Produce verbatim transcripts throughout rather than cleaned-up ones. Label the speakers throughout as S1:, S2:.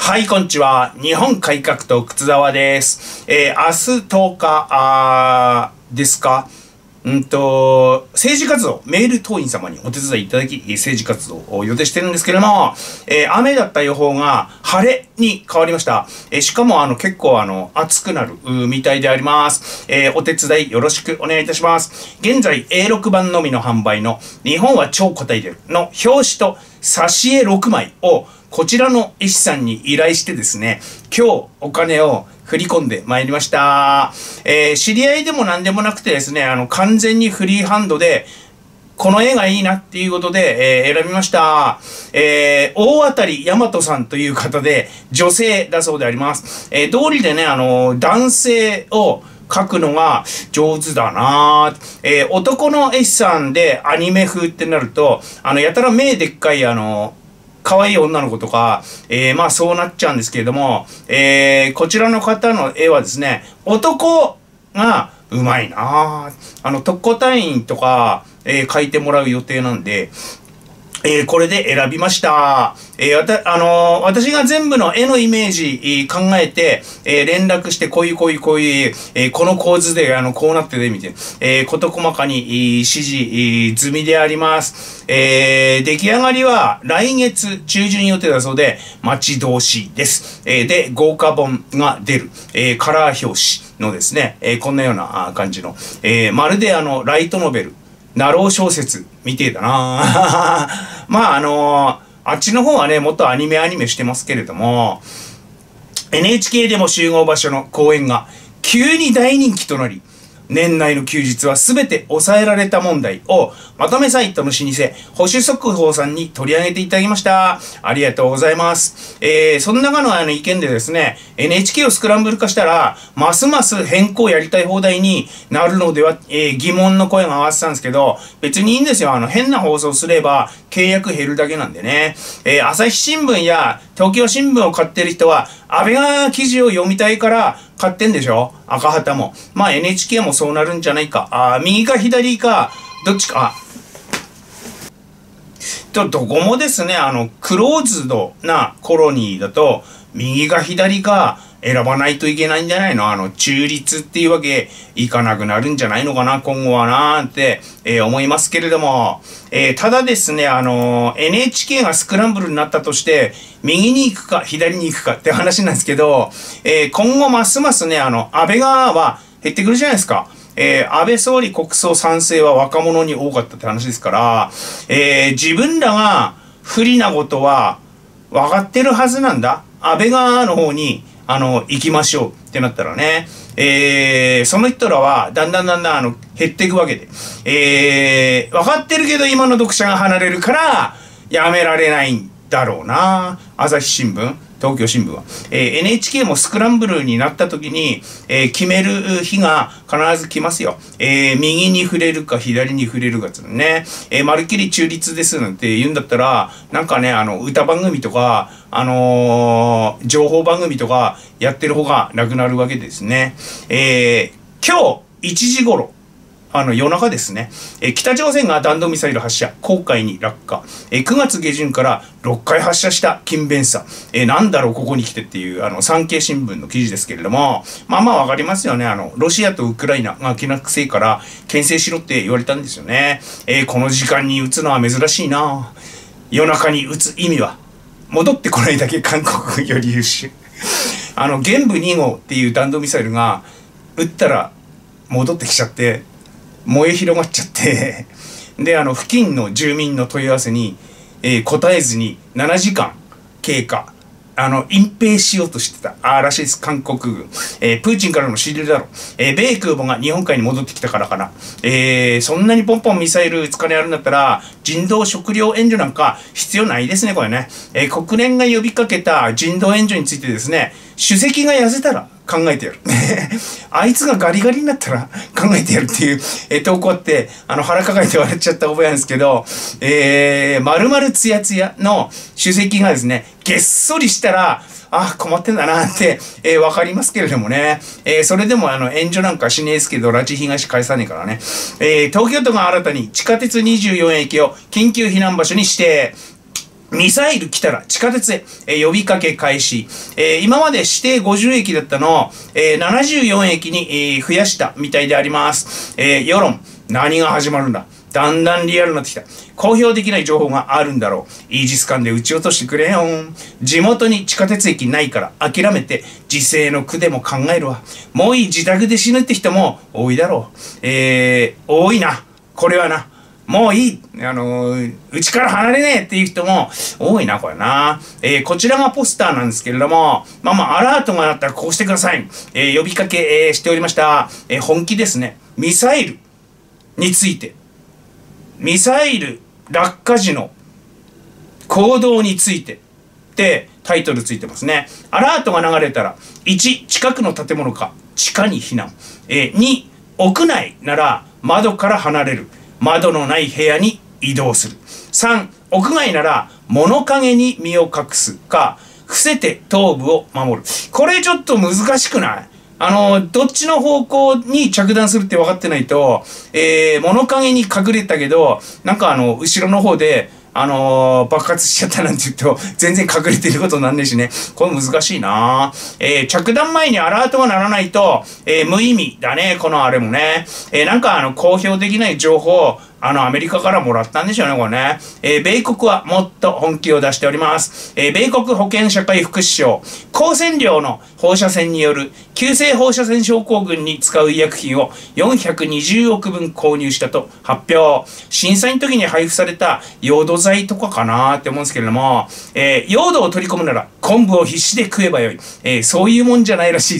S1: はい、こんにちは。日本改革党靴沢です。えー、明日とおか、あーですか。うんと、政治活動、メール党員様にお手伝いいただき、政治活動を予定してるんですけれども、えー、雨だった予報が晴れに変わりました。えー、しかも、あの、結構、あの、暑くなる、みたいであります。えー、お手伝いよろしくお願いいたします。現在、エーろく 版のみの販売の、日本は超答えてるの表紙と挿絵ろくまいを、こちらの絵師さんに依頼してですね、今日お金を振り込んでまいりました。えー、知り合いでも何でもなくてですね、あの、完全にフリーハンドで、この絵がいいなっていうことで、えー、選びました。えー、大当たり大和さんという方で、女性だそうであります。えー、通りでね、あの、男性を、描くのが上手だなぁ。えー、男の絵師さんでアニメ風ってなると、あの、やたら目でっかい、あの、可愛い女の子とか、えー、まあそうなっちゃうんですけれども、えー、こちらの方の絵はですね、男がうまいなぁ。あの、特攻隊員とか、えー、描いてもらう予定なんで、えー、これで選びました。えー、わた、あのー、私が全部の絵のイメージ、えー、考えて、えー、連絡して、こういう、こういう、こういう、えー、この構図で、あの、こうなってて、みたいな、えー、こと細かに、えー、指示、えー、済みであります。えー、出来上がりは、来月中旬予定だそうで、待ち遠しいです。えー、で、豪華本が出る、えー、カラー表紙のですね、えー、こんなような感じの、えー、まるであの、ライトノベル、ナロー小説みてえだなまああのー、あっちの方はね、もっとアニメアニメしてますけれども、エヌエイチケー でも集合場所の公演が急に大人気となり、年内の休日は全て抑えられた問題をまとめサイトの老舗、保守速報さんに取り上げていただきました。ありがとうございます。えー、その中のあの意見でですね、エヌエイチケー をスクランブル化したら、ますます変更やりたい放題になるのでは、えー、疑問の声が上がってたんですけど、別にいいんですよ。あの、変な放送すれば契約減るだけなんでね。えー、朝日新聞や東京新聞を買ってる人は、安倍が記事を読みたいから買ってんでしょ？赤旗も。まあ エヌエイチケー もそうなるんじゃないか。あ右か左か、どっちか。と、どこもですね、あの、クローズドなコロニーだと、右か左か選ばないといけないんじゃないの？あの、中立っていうわけいかなくなるんじゃないのかな、今後はなーって、えー、思いますけれども。えー、ただですね、あのー、エヌエイチケー がスクランブルになったとして、右に行くか左に行くかって話なんですけど、えー、今後ますますね、あの、安倍側は減ってくるじゃないですか。えー、安倍総理国葬賛成は若者に多かったって話ですから、えー、自分らが不利なことは分かってるはずなんだ。安倍側の方に、あの、行きましょうってなったらね、えー、その人らはだんだんだんだんあの減っていくわけで、えー、分かってるけど今の読者が離れるからやめられないんだろうな。朝日新聞、東京新聞は、えー、エヌエイチケー もスクランブルになった時に、えー、決める日が必ず来ますよ。えー、右に触れるか左に触れるかってね、えー、まるっきり中立ですなんて言うんだったら、なんかね、あの、歌番組とか、あのー、情報番組とかやってる方がなくなるわけですね。えー、今日いちじ頃、あの夜中ですね、え北朝鮮が弾道ミサイル発射、黄海に落下、えくがつ下旬からろっかい発射した勤勉さ、えなんだろうここに来てっていうあの産経新聞の記事ですけれども、まあまあわかりますよね。あのロシアとウクライナが気なくせいから牽制しろって言われたんですよね。えー、この時間に撃つのは珍しいな。夜中に撃つ意味は戻ってこないだけ韓国より優秀あの玄武に号っていう弾道ミサイルが撃ったら戻ってきちゃって燃え広がっちゃってであの付近の住民の問い合わせに、えー、答えずにななじかん経過、あの隠蔽しようとしてたあらしいです。韓国軍、えー、プーチンからの指令だろう、えー、米空母が日本海に戻ってきたからかな、えー、そんなにポンポンミサイル撃つ金あるんだったら人道食料援助なんか必要ないですねこれね、えー、国連が呼びかけた人道援助についてですね、主席が痩せたら考えてやるあいつがガリガリになったら考えてやるっていう、えー、投稿あって、あの腹抱えて笑っちゃった覚えなんですけど、えー、丸々ツヤツヤの主席がですね、げっそりしたら、あ、困ってんだなって、えー、わかりますけれどもね。えー、それでもあの、援助なんかしねえですけど、拉致被害者返さねえからね。えー、東京都が新たに地下鉄にじゅうよん駅を緊急避難場所に指定。 ミサイル来たら地下鉄へ、えー、呼びかけ開始。えー、今まで指定ごじゅうえきだったのを、えー、ななじゅうよんえきに、えー、増やしたみたいであります。えー、世論、何が始まるんだ。だんだんリアルになってきた。公表できない情報があるんだろう。イージス艦で撃ち落としてくれよ。地元に地下鉄駅ないから諦めて自制の苦でも考えるわ。もういい自宅で死ぬって人も多いだろう。えー、多いな。これはな。もういい。あのー、うちから離れねえっていう人も多いな、これな。えー、こちらがポスターなんですけれども、まあまあ、アラートが鳴ったらこうしてください。えー、呼びかけ、えー、しておりました。えー、本気ですね。ミサイルについて。ミサイル落下時の行動についてってタイトルついてますね。アラートが流れたら、いち、近くの建物か地下に避難。えー、に、屋内なら窓から離れる。窓のない部屋に移動する。さん、屋外なら物陰に身を隠すか、伏せて頭部を守る。これちょっと難しくない？あの、どっちの方向に着弾するって分かってないと、えー、物陰に隠れたけど、なんかあの、後ろの方で、あのー、爆発しちゃったなんて言うと、全然隠れてることになんねえしね。これ難しいな。えー、着弾前にアラートが鳴らないと、えー、無意味だね、このあれもね。えー、なんかあの、公表できない情報、あの、アメリカからもらったんでしょうね、これね。えー、米国はもっと本気を出しております。えー、米国保健社会福祉省、高線量の放射線による急性放射線症候群に使う医薬品をよんひゃくにじゅうおくぶん購入したと発表。震災の時に配布されたヨード剤とかかなーって思うんですけれども、えー、ヨードを取り込むなら昆布を必死で食えばよい。えー、そういうもんじゃないらしいです。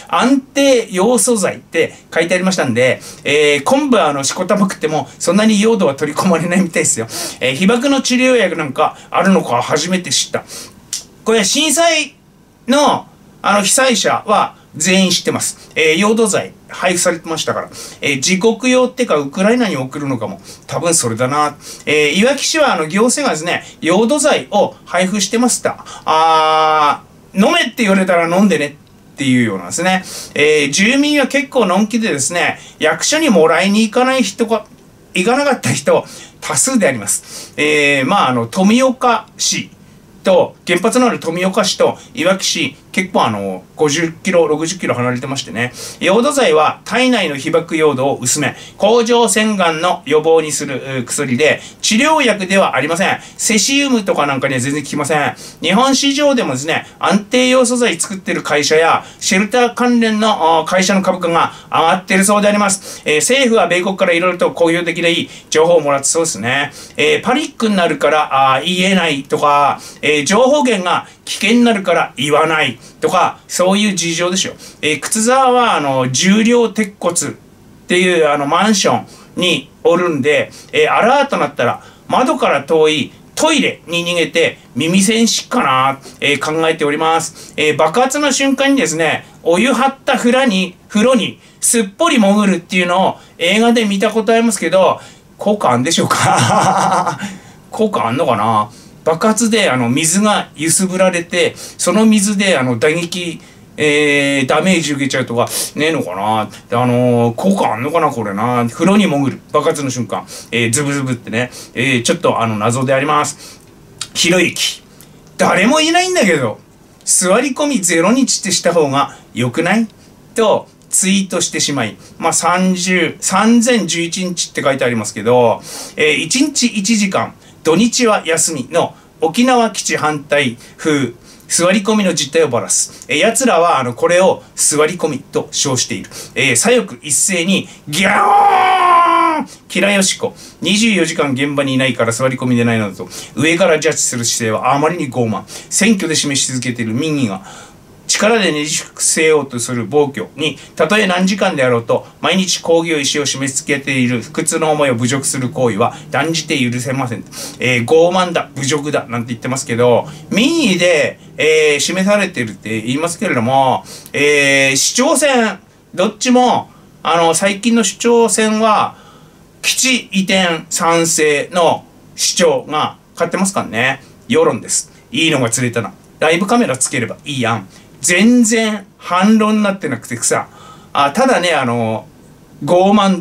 S1: 安定ヨウ素剤って書いてありましたんで、えー、昆布はあの、しこたま食ってもそんなにヨードは取り込まれないみたいですよ。えー、被爆の治療薬なんかあるのか初めて知った。これ震災のあの被災者は全員知ってます。えー、ヨード剤配布されてましたから。えー、自国用ってかウクライナに送るのかも。多分それだな。えー、いわき市はあの行政がですね、ヨード剤を配布してました。あー、飲めって言われたら飲んでねっていうようなんですね。えー、住民は結構のんきでですね、役所にもらいに行かない人が、行かなかった人多数であります。えー、まああの、富岡市と、原発のある富岡市といわき市、結構あの、ごじゅっキロ、ろくじゅっキロ離れてましてね。ヨード剤は体内の被爆ヨードを薄め、甲状腺がんの予防にする薬で、治療薬ではありません。セシウムとかなんかには全然効きません。日本市場でもですね、安定ヨウ素材作ってる会社や、シェルター関連の会社の株価が上がっているそうであります。えー、政府は米国からいろいろと公表できない情報をもらってそうですね。えー、パニックになるからあ言えないとか、えー、情報源が危険になるから言わないとか、そういう事情でしょ。えー、靴沢は、あの、重量鉄骨っていう、あの、マンションにおるんで、えー、アラートなったら、窓から遠いトイレに逃げて、耳栓しっかな、えー、考えております。えー、爆発の瞬間にですね、お湯張った風呂に、風呂に、すっぽり潜るっていうのを映画で見たことありますけど、効果あんでしょうか効果あんのかな。爆発であの水が揺すぶられて、その水であの打撃、えー、ダメージ受けちゃうとかねえのかな。あのー、効果あんのかなこれな。風呂に潜る爆発の瞬間、えー、ズブズブってね、えー、ちょっとあの謎であります。ひろゆき、誰もいないんだけど座り込みゼロ日ってした方が良くないとツイートしてしまい、まあ、さんじゅう、さんぜんじゅういちにちって書いてありますけど、えー、いちにちいちじかん、土日は休みの沖縄基地反対風、座り込みの実態をばらす。えー、奴らは、あの、これを座り込みと称している。えー、左翼一斉に、ギャーンキラヨシコ、にじゅうよじかん現場にいないから座り込みでないなどと、上からジャッジする姿勢はあまりに傲慢。選挙で示し続けている民意が、力でねじ伏せようとする暴挙に、たとえ何時間であろうと、毎日抗議を意思を示しつけている不屈の思いを侮辱する行為は断じて許せません。えー、傲慢だ、侮辱だ、なんて言ってますけど、民意で、えー、示されているって言いますけれども、えー、市長選、どっちも、あの、最近の市長選は、基地移転賛成の市長が勝ってますからね。世論です。いいのが釣れたな。ライブカメラつければいいやん。全然反論になってなくてさ、あ、ただね、あの、傲慢だ。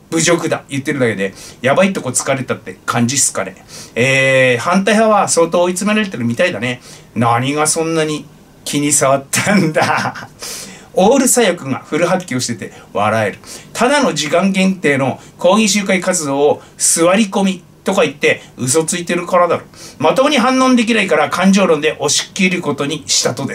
S1: 侮辱だ言ってるだけで、やばいとこ疲れたって感じっすかね。えー、反対派は相当追い詰められてるみたいだね。何がそんなに気に障ったんだ。オール左翼がフル発揮をしてて笑える。ただの時間限定の抗議集会活動を座り込みとか言って嘘ついてるからだろ。まともに反論できないから感情論で押し切ることにしたとです。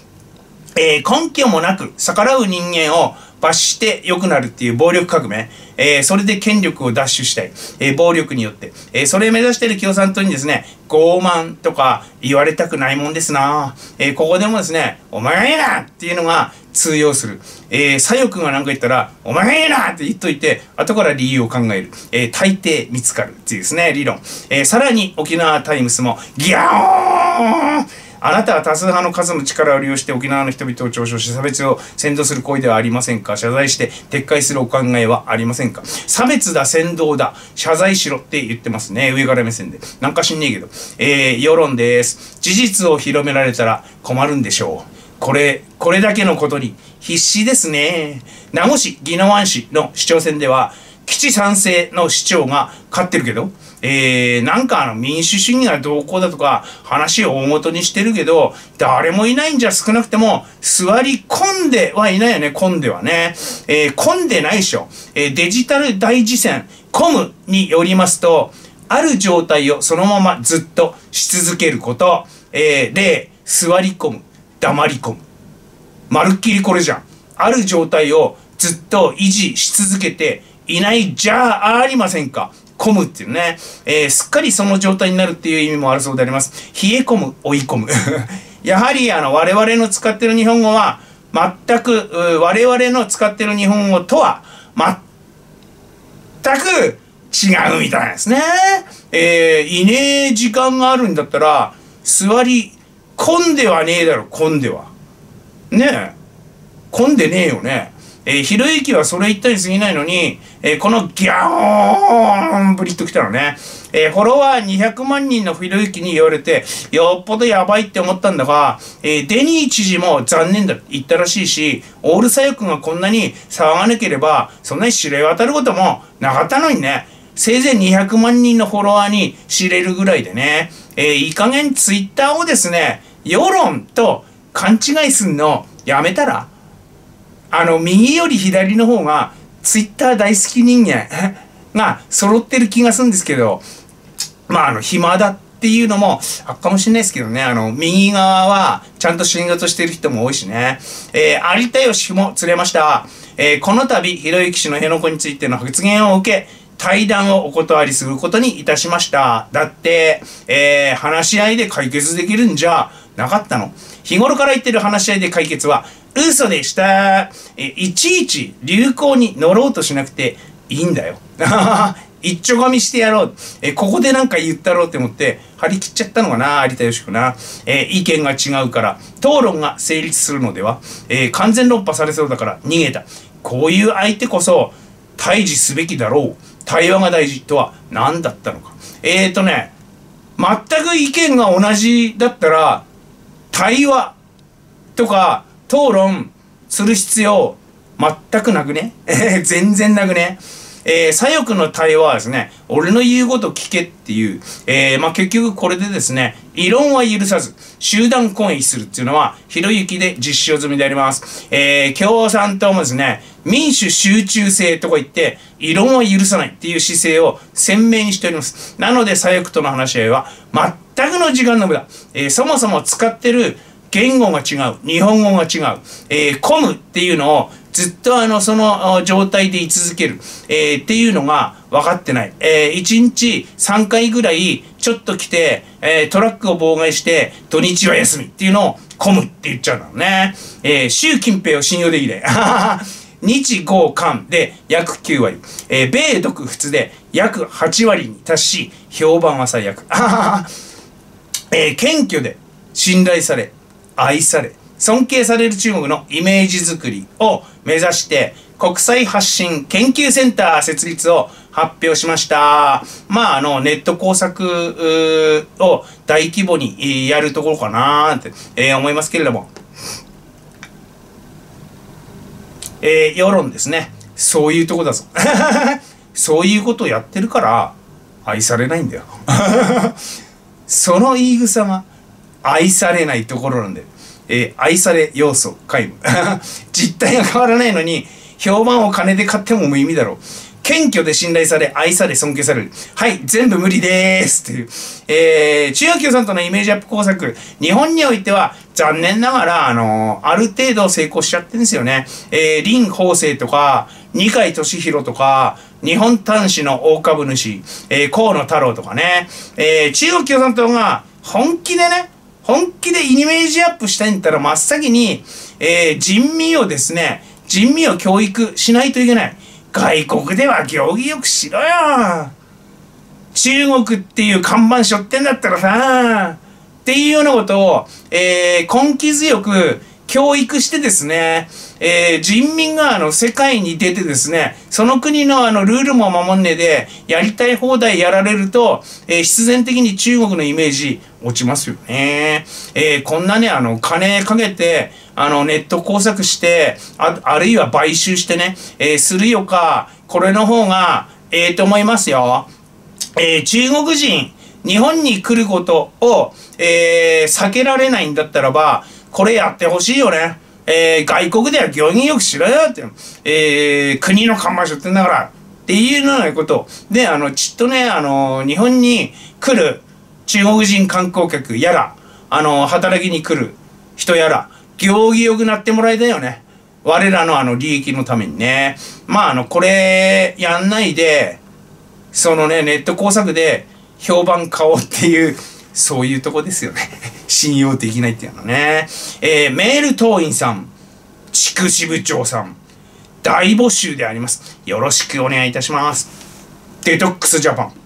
S1: えー、根拠もなく逆らう人間を罰して良くなるっていう暴力革命、えー、それで権力を奪取したい、えー、暴力によって、えー、それを目指している共産党にですね、傲慢とか言われたくないもんですな、えー、ここでもですね、お前がいいなっていうのが通用する、えー、左翼が何か言ったらお前がいいなって言っといて後から理由を考える、えー、大抵見つかるっていうですね理論、えー、さらに沖縄タイムスもギャオーン、あなたは多数派の数の力を利用して沖縄の人々を嘲笑し差別を扇動する行為ではありませんか。謝罪して撤回するお考えはありませんか。差別だ、扇動だ、謝罪しろって言ってますね。上から目線で。なんか知んねえけど。えー、世論です。事実を広められたら困るんでしょう。これ、これだけのことに必死ですね。名護市、宜野湾市の市長選では、基地賛成の市長が勝ってるけど、えー、なんかあの民主主義がどうこうだとか話を大元にしてるけど、誰もいないんじゃ少なくても座り込んではいないよね、混んではね。えー、混んでないでしょ。えー、デジタル大事戦、コムによりますと、ある状態をそのままずっとし続けること、えー、で、座り込む、黙り込む。まるっきりこれじゃん。ある状態をずっと維持し続けていないじゃありませんか。込むっていうね、えー、すっかりその状態になるっていう意味もあるそうであります。冷え込む、追い込む。やはりあの我々の使ってる日本語は全く我々の使ってる日本語とは全く違うみたいですね。えー、いねえ時間があるんだったら座り込んではねえだろ、混んでは。ねえ。混んでねえよね。えー、ひろゆきはそれ言ったに過ぎないのに、えー、このギャーンブリッときたのね。えー、フォロワーにひゃくまんにんのひろゆきに言われて、よっぽどやばいって思ったんだが、えー、デニー知事も残念だって言ったらしいし、オール左翼がこんなに騒がなければ、そんなに知れ渡ることもなかったのにね。せいぜいにひゃくまんにんのフォロワーに知れるぐらいでね。えー、いい加減ツイッターをですね、世論と勘違いすんのやめたら、あの、右より左の方が、ツイッター大好き人間が揃ってる気がするんですけど、まあ、あの、暇だっていうのもあっかもしれないですけどね、あの、右側はちゃんと仕事してる人も多いしね。えー、有田芳も釣れました。えー、この度、ひろゆき氏の辺野古についての発言を受け、対談をお断りすることにいたしました。だって、えー、話し合いで解決できるんじゃなかったの。日頃から言ってる話し合いで解決は、嘘でした。え、いちいち流行に乗ろうとしなくていいんだよ。一丁噛みしてやろう。え、ここでなんか言ったろうって思って、張り切っちゃったのかな、有田芳子な。え、意見が違うから、討論が成立するのでは。えー、完全論破されそうだから逃げた。こういう相手こそ、対峙すべきだろう。対話が大事とは何だったのか。えーとね、全く意見が同じだったら、対話とか、討論する必要全くなくね。全然なくね。えー、左翼の対話はですね、俺の言うこと聞けっていう、えー、まあ、結局これでですね、異論は許さず、集団攻撃するっていうのは、ひろゆきで実証済みであります。えー、共産党もですね、民主集中性とか言って、異論は許さないっていう姿勢を鮮明にしております。なので左翼との話し合いは、全くの時間の無駄。えー、そもそも使ってる言語が違う。日本語が違う。えー、コムっていうのをずっとあの、その状態で居続ける。えー、っていうのが分かってない。えー、いちにちさんかいぐらいちょっと来て、えー、トラックを妨害して土日は休みっていうのをコムって言っちゃうんだろうね。えー、習近平を信用できない。日豪韓で約きゅうわり。えー、米独仏で約はちわりに達し、評判は最悪。えー、謙虚で信頼され、愛され、尊敬される中国のイメージ作りを目指して国際発信研究センター設立を発表しました。まあ、あの、ネット工作を大規模にやるところかなーって、えー、思いますけれども。えー、世論ですね。 そういうとこだぞ。そういうことをやってるから愛されないんだよ。その言い草が愛されないところなんで、えー、愛され要素皆無。実態が変わらないのに評判を金で買っても無意味だろう。謙虚で信頼され、愛され、尊敬される。はい、全部無理でーす。っていう。えー、中国共産党のイメージアップ工作、日本においては、残念ながら、あのー、ある程度成功しちゃってるんですよね。えー、林邦正とか、二階俊博とか、日本端子の大株主、えー、河野太郎とかね。えー、中国共産党が本気でね、本気でイメージアップしたいんだったら、真っ先に、えー、人民をですね、人民を教育しないといけない。外国では行儀よくしろよ。中国っていう看板背負ってんだったらさ、っていうようなことを、えー、根気強く教育してですね、えー、人民があの世界に出てですね、その国のあのルールも守んねえで、やりたい放題やられると、えー、必然的に中国のイメージ落ちますよね。えー、こんなね、あの、金かけて、あの、ネット工作して、あ、あるいは買収してね、えー、するよか、これの方が、ええと思いますよ。えー、中国人、日本に来ることを、えー、避けられないんだったらば、これやってほしいよね。えー、外国では行儀よくしろよって、えー、国の看板背負ってんだから、っていうようなこと。で、あの、ちっとね、あの、日本に来る中国人観光客やら、あの、働きに来る人やら、行儀よくなってもらいたいよね。我らのあの利益のためにね。まあ、あの、これ、やんないで、そのね、ネット工作で評判買おうっていう、そういうとこですよね。信用できないっていうのね。えー、メール党員さん、地区支部長さん、大募集であります。よろしくお願いいたします。デトックスジャパン。